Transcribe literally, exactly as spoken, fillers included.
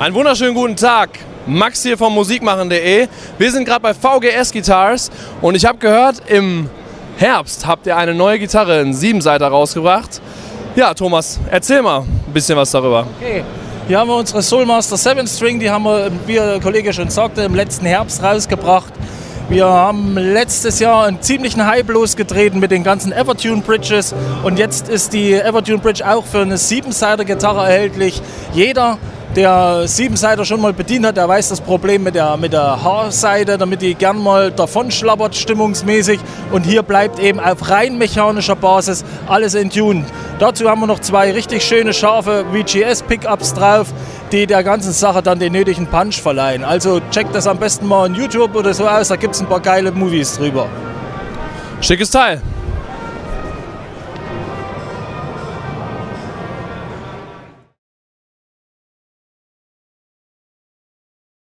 Einen wunderschönen guten Tag, Max hier vom musikmachen punkt de. Wir sind gerade bei V G S Guitars und ich habe gehört, im Herbst habt ihr eine neue Gitarre, einen Siebenseiter, rausgebracht. Ja, Thomas, erzähl mal ein bisschen was darüber. Okay. Hier haben wir unsere Soulmaster sieben String, die haben wir, wie der Kollege schon sagte, im letzten Herbst rausgebracht. Wir haben letztes Jahr einen ziemlichen Hype losgetreten mit den ganzen Evertune Bridges und jetzt ist die Evertune Bridge auch für eine Siebenseiter Gitarre erhältlich. Jeder, der Siebenseiter schon mal bedient hat, der weiß das Problem mit der, mit der Haarseite, damit die gern mal davon schlabbert stimmungsmäßig, und hier bleibt eben auf rein mechanischer Basis alles in Tune. Dazu haben wir noch zwei richtig schöne scharfe V G S-Pickups drauf, die der ganzen Sache dann den nötigen Punch verleihen. Also checkt das am besten mal on YouTube oder so aus, da gibt es ein paar geile Movies drüber. Schickes Teil.